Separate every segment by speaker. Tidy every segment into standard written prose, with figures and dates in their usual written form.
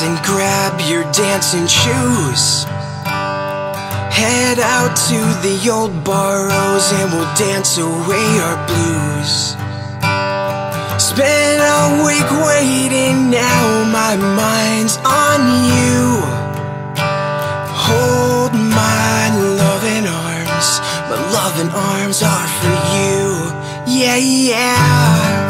Speaker 1: pants and grab your dancing shoes. Head out to the old barrows and we'll dance away our blues. Spent a week waiting, now my mind's on you. Hold my loving arms, my loving arms are for you. Yeah, yeah.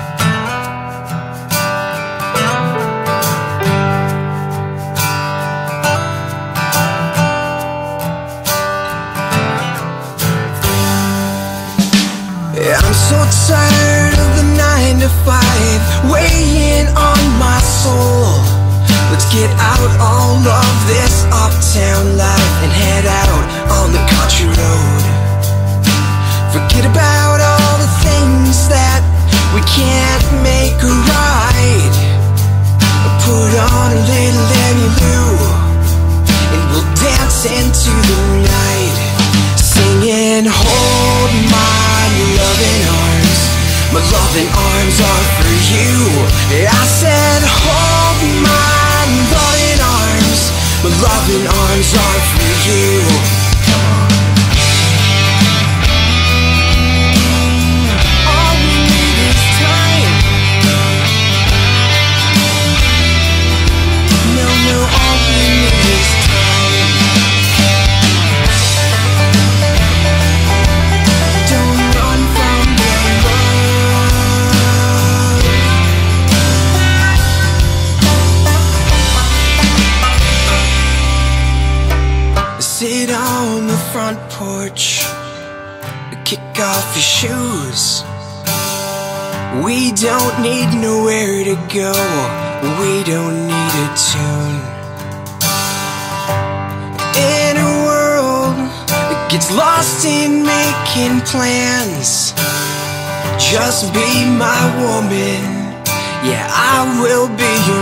Speaker 1: I'm so tired of the 9 to 5 weighing on my soul. Let's get out all of this uptown life and head out on the country road. Forget about all the things that we can't make right. Put on a little Emmylou and we'll dance into the night, singing hold my loving arms, my loving arms are for you. I said hold my loving arms, my loving arms are for you. Come on. All we need is time. No, no, all we need is time. Don't run from your love. Sit on the front porch, kick off your shoes. We don't need nowhere to go, we don't need a tune. In a world that gets lost in making plans, just be my woman, yeah, I will be your